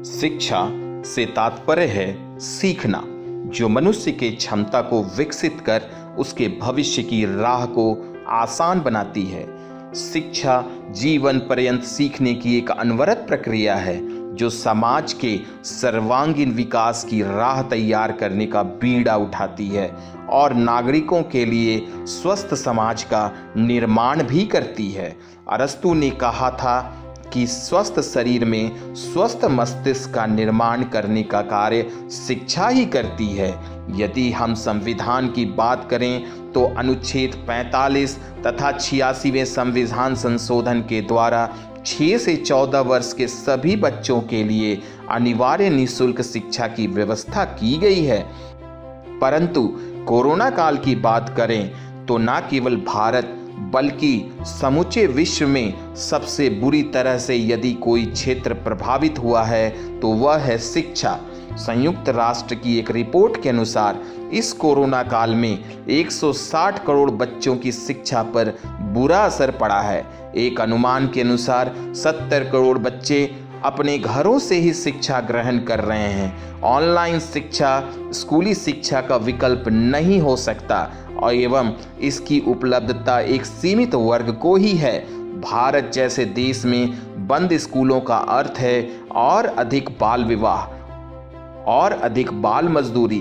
शिक्षा से तात्पर्य है सीखना, जो मनुष्य की क्षमता को विकसित कर उसके भविष्य की राह को आसान बनाती है। शिक्षा जीवन पर्यंत सीखने की एक अनवरत प्रक्रिया है जो समाज के सर्वांगीण विकास की राह तैयार करने का बीड़ा उठाती है और नागरिकों के लिए स्वस्थ समाज का निर्माण भी करती है। अरस्तु ने कहा था कि स्वस्थ शरीर में स्वस्थ मस्तिष्क का निर्माण करने का कार्य शिक्षा ही करती है। यदि हम संविधान की बात करें तो अनुच्छेद 45 तथा 86वें संविधान संशोधन के द्वारा 6 से 14 वर्ष के सभी बच्चों के लिए अनिवार्य निःशुल्क शिक्षा की व्यवस्था की गई है। परंतु कोरोना काल की बात करें तो न केवल भारत बल्कि समूचे विश्व में सबसे बुरी तरह से यदि कोई क्षेत्र प्रभावित हुआ है तो वह है शिक्षा। संयुक्त राष्ट्र की एक रिपोर्ट के अनुसार इस कोरोना काल में 160 करोड़ बच्चों की शिक्षा पर बुरा असर पड़ा है। एक अनुमान के अनुसार 70 करोड़ बच्चे अपने घरों से ही शिक्षा ग्रहण कर रहे हैं। ऑनलाइन शिक्षा स्कूली शिक्षा का विकल्प नहीं हो सकता और एवं इसकी उपलब्धता एक सीमित वर्ग को ही है। भारत जैसे देश में बंद स्कूलों का अर्थ है और अधिक बाल विवाह, और अधिक बाल मजदूरी,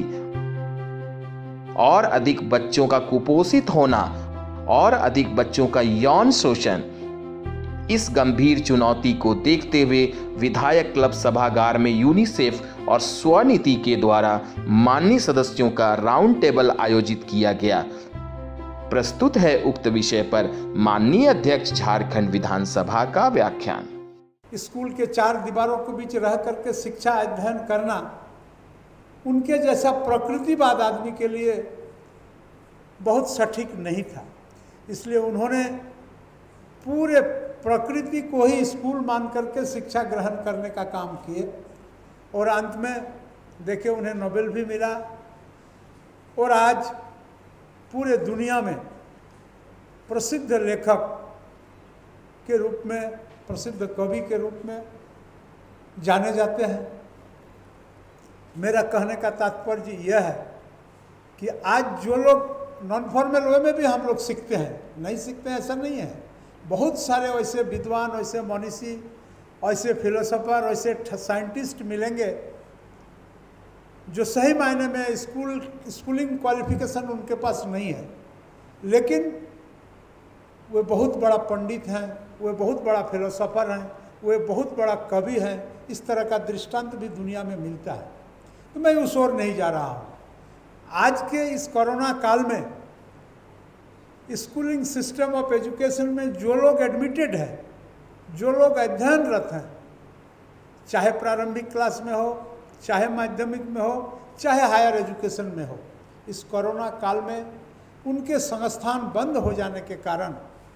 और अधिक बच्चों का कुपोषित होना, और अधिक बच्चों का यौन शोषण। इस गंभीर चुनौती को देखते हुए विधायक क्लब सभागार में यूनिसेफ और स्वनिधि के द्वारा माननीय सदस्यों का राउंड टेबल आयोजित किया गया। प्रस्तुत है उक्त विषय पर माननीय अध्यक्ष झारखंड विधानसभा का व्याख्यान। स्कूल के चार दीवारों के बीच रह करके शिक्षा अध्ययन करना उनके जैसा प्रकृतिवाद आदमी के लिए बहुत सटीक नहीं था। इसलिए उन्होंने पूरे प्रकृति को ही स्कूल मान करके शिक्षा ग्रहण करने का काम किए और अंत में देखिए उन्हें नोबेल भी मिला और आज पूरे दुनिया में प्रसिद्ध लेखक के रूप में, प्रसिद्ध कवि के रूप में जाने जाते हैं। मेरा कहने का तात्पर्य यह है कि आज जो लोग नॉन फॉर्मल वे में भी हम लोग सीखते हैं, नहीं सीखते हैं ऐसा नहीं है। बहुत सारे वैसे विद्वान, वैसे मनीषी, वैसे फिलोसोफर, वैसे साइंटिस्ट मिलेंगे जो सही मायने में स्कूलिंग क्वालिफिकेशन उनके पास नहीं है, लेकिन वे बहुत बड़ा पंडित हैं, वे बहुत बड़ा फिलोसोफर हैं, वे बहुत बड़ा कवि हैं। इस तरह का दृष्टांत भी दुनिया में मिलता है। तो मैं उस ओर नहीं जा रहा हूँ। आज के इस कोरोना काल में स्कूलिंग सिस्टम ऑफ एजुकेशन में जो लोग एडमिटेड हैं, जो लोग अध्ययनरत हैं, चाहे प्रारंभिक क्लास में हो, चाहे माध्यमिक में हो, चाहे हायर एजुकेशन में हो, इस कोरोना काल में उनके संस्थान बंद हो जाने के कारण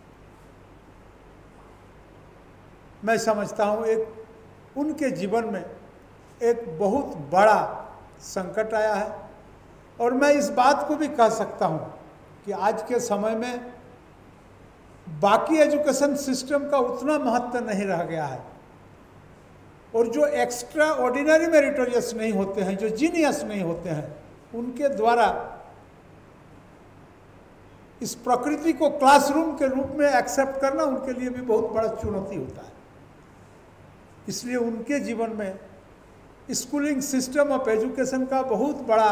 मैं समझता हूँ एक उनके जीवन में एक बहुत बड़ा संकट आया है। और मैं इस बात को भी कह सकता हूँ कि आज के समय में बाकी एजुकेशन सिस्टम का उतना महत्व नहीं रह गया है और जो एक्स्ट्रा ऑर्डिनरी मेरिटोरियस नहीं होते हैं, जो जीनियस नहीं होते हैं, उनके द्वारा इस प्रकृति को क्लासरूम के रूप में एक्सेप्ट करना उनके लिए भी बहुत बड़ा चुनौती होता है। इसलिए उनके जीवन में स्कूलिंग सिस्टम ऑफ एजुकेशन का बहुत बड़ा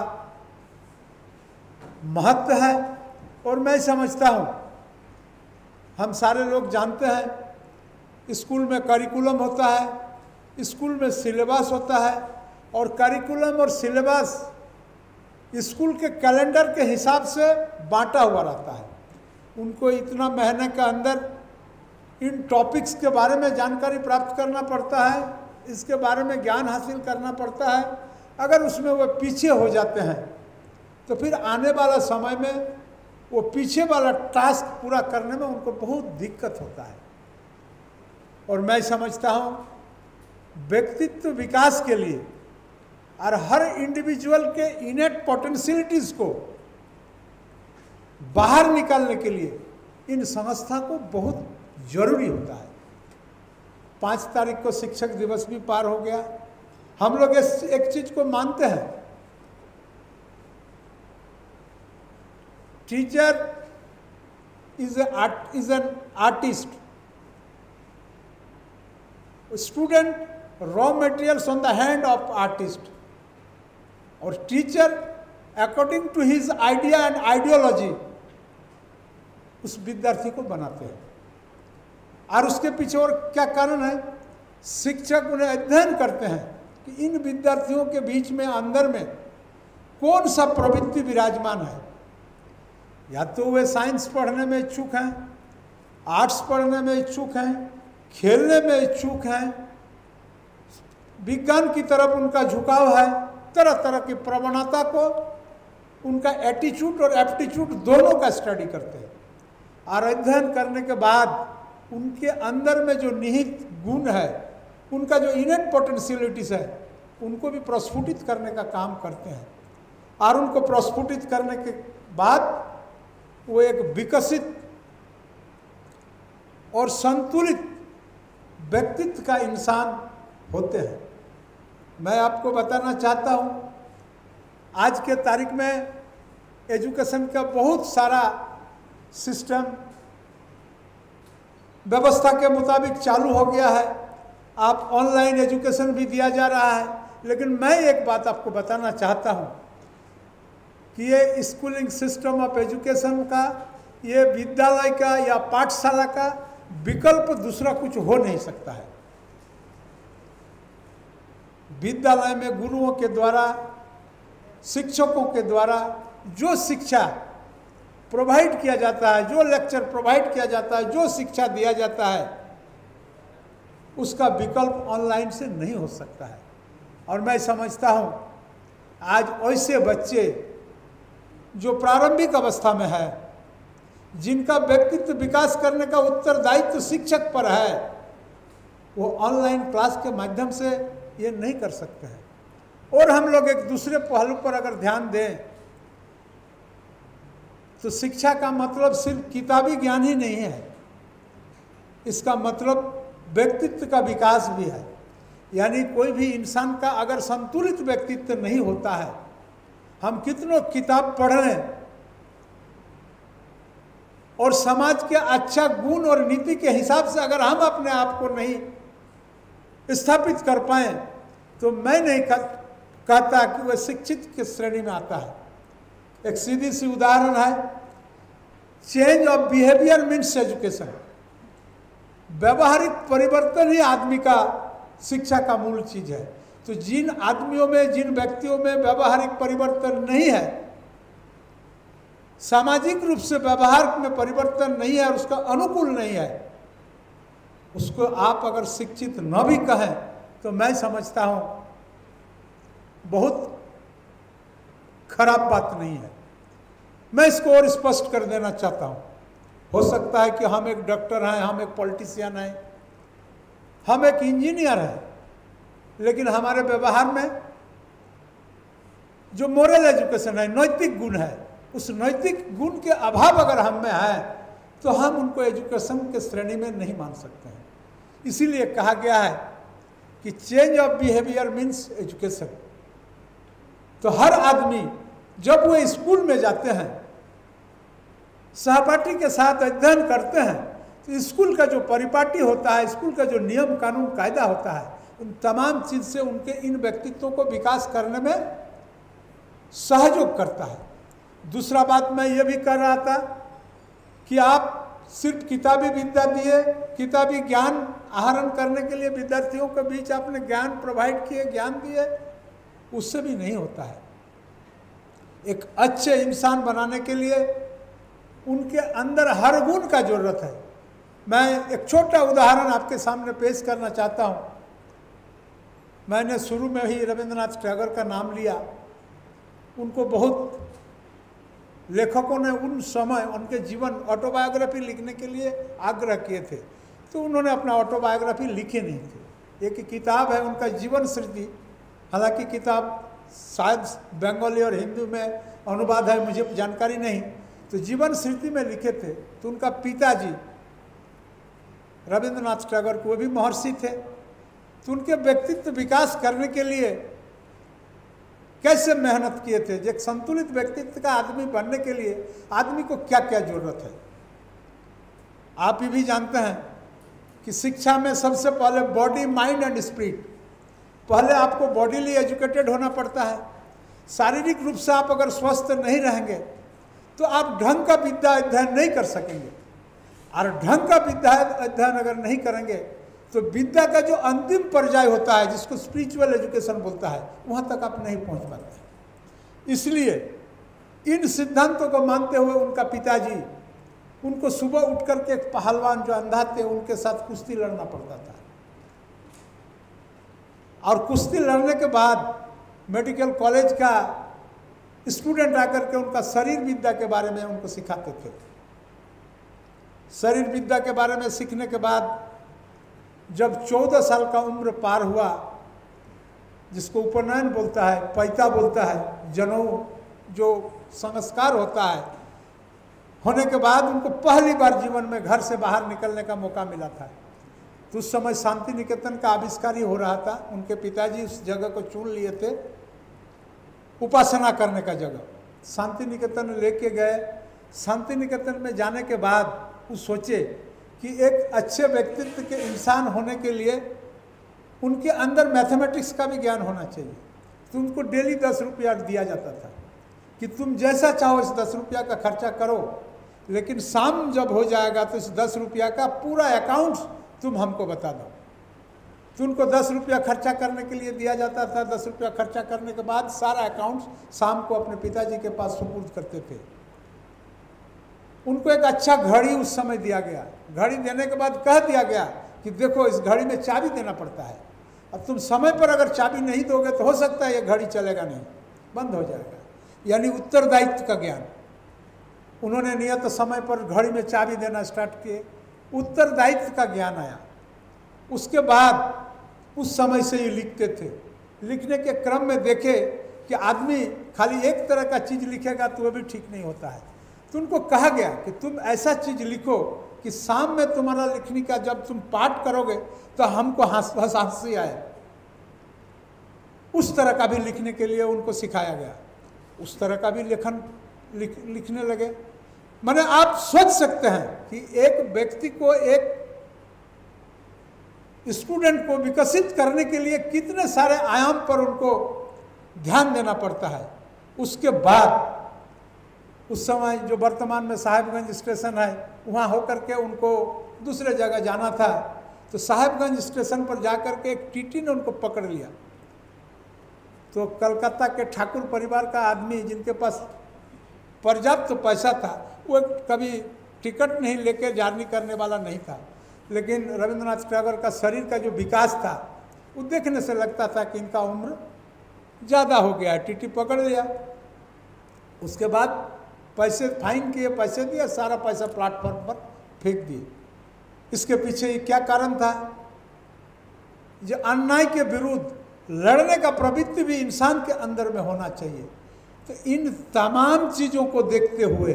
महत्व है। और मैं समझता हूँ, हम सारे लोग जानते हैं स्कूल में करिकुलम होता है, स्कूल में सिलेबस होता है और करिकुलम और सिलेबस स्कूल के कैलेंडर के हिसाब से बांटा हुआ रहता है। उनको इतना महीने के अंदर इन टॉपिक्स के बारे में जानकारी प्राप्त करना पड़ता है, इसके बारे में ज्ञान हासिल करना पड़ता है। अगर उसमें वो पीछे हो जाते हैं तो फिर आने वाला समय में वो पीछे वाला टास्क पूरा करने में उनको बहुत दिक्कत होता है। और मैं समझता हूँ व्यक्तित्व विकास के लिए और हर इंडिविजुअल के इनेट पोटेंशियलिटीज़ को बाहर निकालने के लिए इन संस्था को बहुत जरूरी होता है। 5 तारीख को शिक्षक दिवस भी पार हो गया हम लोग इस एक चीज को मानते हैं, teacher is an artist, student raw materials on the hand of artist, और teacher according to his idea and ideology उस विद्यार्थी को बनाते हैं। और उसके पीछे और क्या कारण है? शिक्षक उन्हें अध्ययन करते हैं कि इन विद्यार्थियों के बीच में, अंदर में कौन सा प्रवृत्ति विराजमान है। या तो वे साइंस पढ़ने में इच्छुक हैं, आर्ट्स पढ़ने में इच्छुक हैं, खेलने में इच्छुक हैं, विज्ञान की तरफ उनका झुकाव है, तरह तरह की प्रवणता को, उनका एटीट्यूड और एप्टीट्यूड दोनों का स्टडी करते हैं। और अध्ययन करने के बाद उनके अंदर में जो निहित गुण है, उनका जो इनेट पोटेंशियलिटीज है, उनको भी प्रस्फुटित करने का काम करते हैं। और उनको प्रस्फुटित करने के बाद वो एक विकसित और संतुलित व्यक्तित्व का इंसान होते हैं। मैं आपको बताना चाहता हूँ, आज के तारीख में एजुकेशन का बहुत सारा सिस्टम व्यवस्था के मुताबिक चालू हो गया है। आप ऑनलाइन एजुकेशन भी दिया जा रहा है, लेकिन मैं एक बात आपको बताना चाहता हूँ कि ये स्कूलिंग सिस्टम ऑफ एजुकेशन का, ये विद्यालय का या पाठशाला का विकल्प दूसरा कुछ हो नहीं सकता है। विद्यालय में गुरुओं के द्वारा, शिक्षकों के द्वारा जो शिक्षा प्रोवाइड किया जाता है, जो लेक्चर प्रोवाइड किया जाता है, जो शिक्षा दिया जाता है, उसका विकल्प ऑनलाइन से नहीं हो सकता है। और मैं समझता हूँ आज ऐसे बच्चे जो प्रारंभिक अवस्था में है, जिनका व्यक्तित्व विकास करने का उत्तरदायित्व शिक्षक पर है, वो ऑनलाइन क्लास के माध्यम से ये नहीं कर सकते हैं। और हम लोग एक दूसरे पहलू पर अगर ध्यान दें तो शिक्षा का मतलब सिर्फ किताबी ज्ञान ही नहीं है, इसका मतलब व्यक्तित्व का विकास भी है। यानी कोई भी इंसान का अगर संतुलित व्यक्तित्व नहीं होता है, हम कितनों किताब पढ़ लें और समाज के अच्छा गुण और नीति के हिसाब से अगर हम अपने आप को नहीं स्थापित कर पाए, तो मैं नहीं कहता कि वह शिक्षित की श्रेणी में आता है। एक सीधी सी उदाहरण है, change of behaviour means education. व्यवहारिक परिवर्तन ही आदमी का शिक्षा का मूल चीज है। तो जिन आदमियों में, जिन व्यक्तियों में व्यवहारिक परिवर्तन नहीं है, सामाजिक रूप से व्यवहार में परिवर्तन नहीं है और उसका अनुकूल नहीं है, उसको आप अगर शिक्षित न भी कहें तो मैं समझता हूं बहुत खराब बात नहीं है। मैं इसको और स्पष्ट कर देना चाहता हूं। हो सकता है कि हम एक डॉक्टर हैं, हम एक पॉलिटिशियन हैं, हम एक इंजीनियर हैं, लेकिन हमारे व्यवहार में जो मोरल एजुकेशन है, नैतिक गुण है, उस नैतिक गुण के अभाव अगर हम में है तो हम उनको एजुकेशन के श्रेणी में नहीं मान सकते हैं। इसीलिए कहा गया है कि change of behaviour means education. तो हर आदमी जब वो स्कूल में जाते हैं, सहपाठी के साथ अध्ययन करते हैं, तो स्कूल का जो परिपाटी होता है, स्कूल का जो नियम कानून कायदा होता है, उन तमाम चीज से उनके इन व्यक्तित्वों को विकास करने में सहयोग करता है। दूसरा बात मैं ये भी कर रहा था कि आप सिर्फ किताबी विद्या दिए, किताबी ज्ञान आहरण करने के लिए विद्यार्थियों के बीच आपने ज्ञान प्रोवाइड किए, ज्ञान दिए, उससे भी नहीं होता है। एक अच्छे इंसान बनाने के लिए उनके अंदर हर गुण का जरूरत है। मैं एक छोटा उदाहरण आपके सामने पेश करना चाहता हूँ। मैंने शुरू में ही रविंद्रनाथ टैगोर का नाम लिया। उनको बहुत लेखकों ने उन समय उनके जीवन ऑटोबायोग्राफी लिखने के लिए आग्रह किए थे, तो उन्होंने अपना ऑटोबायोग्राफी लिखे नहीं थे। एक किताब है उनका जीवन स्मृति, हालांकि किताब शायद बंगाली और हिंदी में अनुवाद है, मुझे जानकारी नहीं। तो जीवन स्मृति में लिखे थे। तो उनका पिताजी रविंद्रनाथ टैगोर को, वो भी महर्षि थे, तो उनके व्यक्तित्व विकास करने के लिए कैसे मेहनत किए थे। एक संतुलित व्यक्तित्व का आदमी बनने के लिए आदमी को क्या क्या जरूरत है। आप ये भी जानते हैं कि शिक्षा में सबसे पहले बॉडी, माइंड एंड स्पिरिट, पहले आपको बॉडीली एजुकेटेड होना पड़ता है। शारीरिक रूप से आप अगर स्वस्थ नहीं रहेंगे तो आप ढंग का विद्या अध्ययन नहीं कर सकेंगे, और ढंग का विद्या अध्ययन अगर नहीं करेंगे तो विद्या का जो अंतिम पर्याय होता है, जिसको स्पिरिचुअल एजुकेशन बोलता है, वहाँ तक आप नहीं पहुँच पाते। इसलिए इन सिद्धांतों को मानते हुए उनका पिताजी उनको सुबह उठ करके एक पहलवान जो अंधा थे उनके साथ कुश्ती लड़ना पड़ता था, और कुश्ती लड़ने के बाद मेडिकल कॉलेज का स्टूडेंट आकर के उनका शरीर विद्या के बारे में उनको सिखाते थे। शरीर विद्या के बारे में सीखने के बाद जब 14 साल का उम्र पार हुआ, जिसको उपनयन बोलता है, पैता बोलता है, जनेऊ जो संस्कार होता है, होने के बाद उनको पहली बार जीवन में घर से बाहर निकलने का मौका मिला था। तो उस समय शांति निकेतन का आविष्कार ही हो रहा था। उनके पिताजी उस जगह को चुन लिए थे उपासना करने का जगह। शांति निकेतन लेके गए। शांति निकेतन में जाने के बाद वो सोचे कि एक अच्छे व्यक्तित्व के इंसान होने के लिए उनके अंदर मैथमेटिक्स का भी ज्ञान होना चाहिए। तो उनको डेली 10 रुपया दिया जाता था कि तुम जैसा चाहो इस 10 रुपया का खर्चा करो, लेकिन शाम जब हो जाएगा तो इस 10 रुपया का पूरा अकाउंट तुम हमको बता दो। तो उनको 10 रुपया खर्चा करने के लिए दिया जाता था। 10 रुपया खर्चा करने के बाद सारा अकाउंट शाम को अपने पिताजी के पास सुपुर्द करते थे। उनको एक अच्छा घड़ी उस समय दिया गया। घड़ी देने के बाद कह दिया गया कि देखो इस घड़ी में चाबी देना पड़ता है, अब तुम समय पर अगर चाबी नहीं दोगे तो हो सकता है ये घड़ी चलेगा नहीं, बंद हो जाएगा। यानी उत्तरदायित्व का ज्ञान। उन्होंने नियत समय पर घड़ी में चाबी देना स्टार्ट किए, उत्तरदायित्व का ज्ञान आया। उसके बाद उस समय से ये लिखते थे। लिखने के क्रम में देखे कि आदमी खाली एक तरह का चीज़ लिखेगा तो वह भी ठीक नहीं होता है। तो उनको कहा गया कि तुम ऐसा चीज़ लिखो कि शाम में तुम्हारा लिखने का जब तुम पाठ करोगे तो हमको हंसी आए। उस तरह का भी लिखने के लिए उनको सिखाया गया। उस तरह का भी लेखन लिखने लगे। माने आप सोच सकते हैं कि एक व्यक्ति को, एक स्टूडेंट को विकसित करने के लिए कितने सारे आयाम पर उनको ध्यान देना पड़ता है। उसके बाद उस समय जो वर्तमान में साहेबगंज स्टेशन है, वहाँ होकर के उनको दूसरे जगह जाना था। तो साहेबगंज स्टेशन पर जाकर के एक टीटी ने उनको पकड़ लिया। तो कलकत्ता के ठाकुर परिवार का आदमी जिनके पास पर्याप्त पैसा था, वो कभी टिकट नहीं लेकर जर्नी करने वाला नहीं था, लेकिन रविंद्रनाथ टैगोर का शरीर का जो विकास था वो देखने से लगता था कि इनका उम्र ज़्यादा हो गया है। टीटी पकड़ लिया। उसके बाद पैसे फाइन किए, पैसे दिए, सारा पैसा प्लेटफॉर्म पर फेंक दिए। इसके पीछे ये क्या कारण था? जो अन्याय के विरुद्ध लड़ने का प्रवृत्ति भी इंसान के अंदर में होना चाहिए। तो इन तमाम चीज़ों को देखते हुए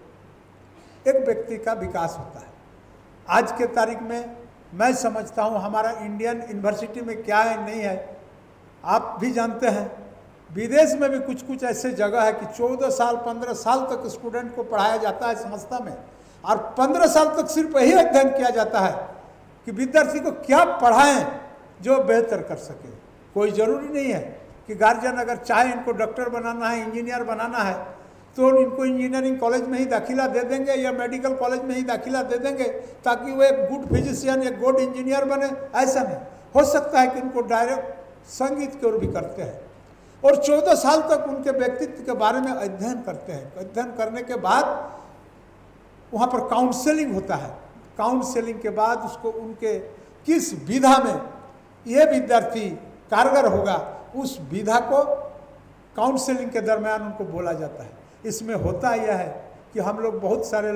एक व्यक्ति का विकास होता है। आज के तारीख में मैं समझता हूँ हमारा इंडियन यूनिवर्सिटी में क्या है नहीं है, आप भी जानते हैं। विदेश में भी कुछ कुछ ऐसे जगह है कि 14 साल 15 साल तक स्टूडेंट को पढ़ाया जाता है संस्था में, और 15 साल तक सिर्फ यही अध्ययन किया जाता है कि विद्यार्थी को क्या पढ़ाएं जो बेहतर कर सके। कोई ज़रूरी नहीं है कि गार्जियन अगर चाहे इनको डॉक्टर बनाना है, इंजीनियर बनाना है, तो इनको इंजीनियरिंग कॉलेज में ही दाखिला दे देंगे या मेडिकल कॉलेज में ही दाखिला दे देंगे ताकि वो एक गुड फिजिशियन, एक गुड इंजीनियर बने। ऐसा नहीं हो सकता है कि इनको डायरेक्ट संगीत की ओर भी करते हैं, और 14 साल तक उनके व्यक्तित्व के बारे में अध्ययन करते हैं। अध्ययन करने के बाद वहाँ पर काउंसलिंग होता है। काउंसलिंग के बाद उसको उनके किस विधा में ये विद्यार्थी कारगर होगा, उस विधा को काउंसलिंग के दरमियान उनको बोला जाता है। इसमें होता यह है कि हम लोग, बहुत सारे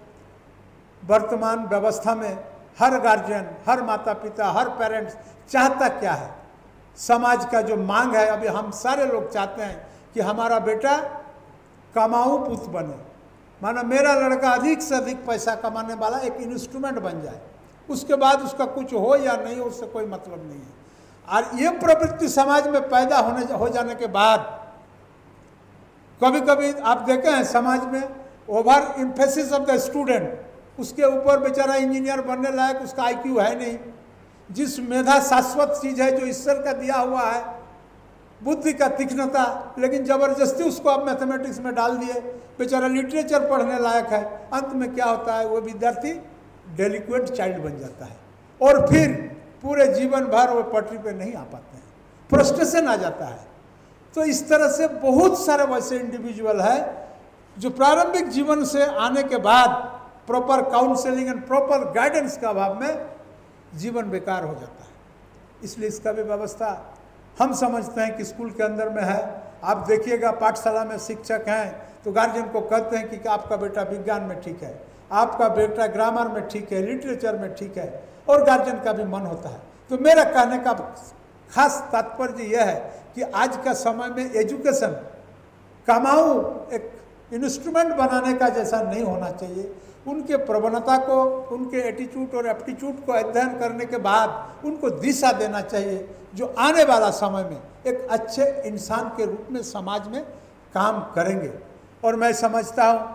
लोग वर्तमान व्यवस्था में, हर गार्जियन, हर माता पिता, हर पेरेंट्स चाहता क्या है, समाज का जो मांग है, अभी हम सारे लोग चाहते हैं कि हमारा बेटा कमाऊ पुत्र बने, माना मेरा लड़का अधिक से अधिक पैसा कमाने वाला एक इंस्ट्रूमेंट बन जाए। उसके बाद उसका कुछ हो या नहीं हो, उससे कोई मतलब नहीं है। और ये प्रवृत्ति समाज में पैदा हो जाने के बाद कभी कभी आप देखे हैं समाज में overemphasis of the student, उसके ऊपर बेचारा इंजीनियर बनने लायक उसका आईक्यू है नहीं, जिस मेधा शाश्वत चीज़ है जो ईश्वर का दिया हुआ है, बुद्धि का तीक्ष्णता, लेकिन ज़बरदस्ती उसको आप मैथमेटिक्स में डाल दिए, बेचारा लिटरेचर पढ़ने लायक है। अंत में क्या होता है, वो विद्यार्थी डेलिक्वेंट चाइल्ड बन जाता है और फिर पूरे जीवन भर वो पटरी पे नहीं आ पाते हैं, फ्रस्ट्रेशन आ जाता है। तो इस तरह से बहुत सारे वैसे इंडिविजुअल है जो प्रारंभिक जीवन से आने के बाद proper counselling and proper guidance का अभाव में जीवन बेकार हो जाता है। इसलिए इसका भी व्यवस्था हम समझते हैं कि स्कूल के अंदर में है। आप देखिएगा पाठशाला में शिक्षक हैं तो गार्जियन को कहते हैं कि आपका बेटा विज्ञान में ठीक है, आपका बेटा ग्रामर में ठीक है, लिटरेचर में ठीक है, और गार्जियन का भी मन होता है। तो मेरा कहने का खास तात्पर्य यह है कि आज का समय में एजुकेशन कमाऊ एक इंस्ट्रूमेंट बनाने का जैसा नहीं होना चाहिए। उनके प्रवणता को, उनके एटीट्यूड और एप्टीट्यूड को अध्ययन करने के बाद उनको दिशा देना चाहिए जो आने वाला समय में एक अच्छे इंसान के रूप में समाज में काम करेंगे। और मैं समझता हूँ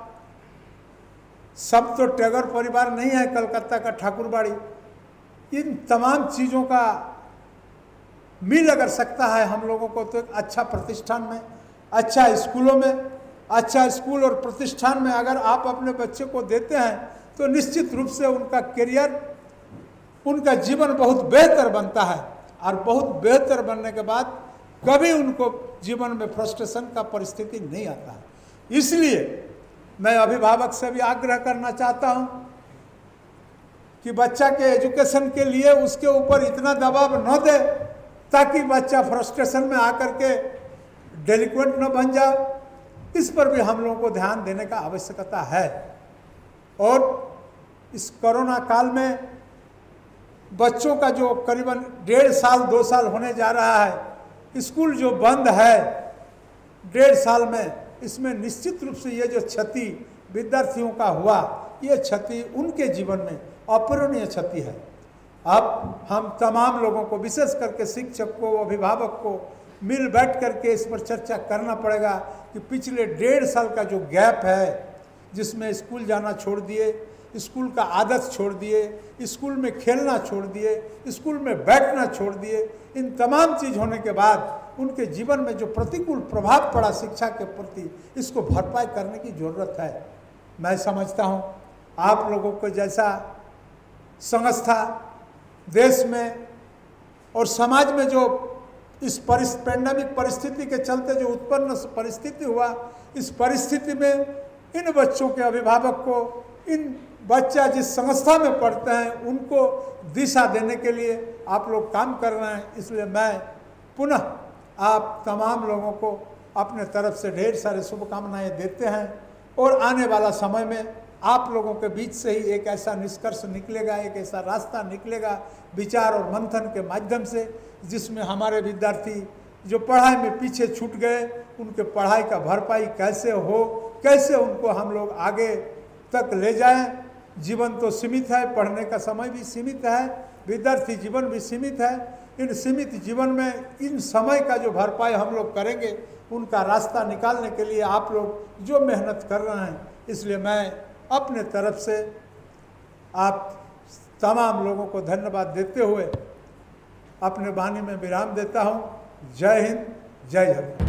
सब तो टैगोर परिवार नहीं है, कलकत्ता का ठाकुरबाड़ी, इन तमाम चीज़ों का मिल अगर सकता है हम लोगों को तो एक अच्छा प्रतिष्ठान में, अच्छा स्कूलों में, अच्छा स्कूल और प्रतिष्ठान में अगर आप अपने बच्चे को देते हैं तो निश्चित रूप से उनका करियर, उनका जीवन बहुत बेहतर बनता है। और बहुत बेहतर बनने के बाद कभी उनको जीवन में फ्रस्ट्रेशन का परिस्थिति नहीं आता है। इसलिए मैं अभिभावक से भी आग्रह करना चाहता हूं कि बच्चा के एजुकेशन के लिए उसके ऊपर इतना दबाव न दे ताकि बच्चा फ्रस्ट्रेशन में आकर के डेलिक्वेंट न बन जाए। इस पर भी हम लोगों को ध्यान देने का आवश्यकता है। और इस कोरोना काल में बच्चों का जो करीबन 1.5 साल 2 साल होने जा रहा है, स्कूल जो बंद है 1.5 साल में, इसमें निश्चित रूप से ये जो क्षति विद्यार्थियों का हुआ, ये क्षति उनके जीवन में अपूरणीय क्षति है। अब हम तमाम लोगों को, विशेष करके शिक्षक को, अभिभावक को मिल बैठ करके इस पर चर्चा करना पड़ेगा कि पिछले 1.5 साल का जो गैप है, जिसमें स्कूल जाना छोड़ दिए, स्कूल का आदत छोड़ दिए, स्कूल में खेलना छोड़ दिए, स्कूल में बैठना छोड़ दिए, इन तमाम चीज़ होने के बाद उनके जीवन में जो प्रतिकूल प्रभाव पड़ा शिक्षा के प्रति, इसको भरपाई करने की ज़रूरत है। मैं समझता हूँ आप लोगों को जैसा संस्था देश में और समाज में जो इस पैंडेमिक परिस्थिति के चलते जो उत्पन्न परिस्थिति हुआ, इस परिस्थिति में इन बच्चों के अभिभावक को, इन बच्चा जिस संस्था में पढ़ते हैं उनको दिशा देने के लिए आप लोग काम कर रहे हैं। इसलिए मैं पुनः आप तमाम लोगों को अपने तरफ से ढेर सारे शुभकामनाएं देते हैं और आने वाला समय में आप लोगों के बीच से ही एक ऐसा निष्कर्ष निकलेगा, एक ऐसा रास्ता निकलेगा विचार और मंथन के माध्यम से, जिसमें हमारे विद्यार्थी जो पढ़ाई में पीछे छूट गए उनके पढ़ाई का भरपाई कैसे हो, कैसे उनको हम लोग आगे तक ले जाएं। जीवन तो सीमित है, पढ़ने का समय भी सीमित है, विद्यार्थी जीवन भी सीमित है। इन सीमित जीवन में इन समय का जो भरपाई हम लोग करेंगे, उनका रास्ता निकालने के लिए आप लोग जो मेहनत कर रहे हैं, इसलिए मैं अपने तरफ से आप तमाम लोगों को धन्यवाद देते हुए अपने वाणी में विराम देता हूँ। जय हिंद, जय जगन्नाथ।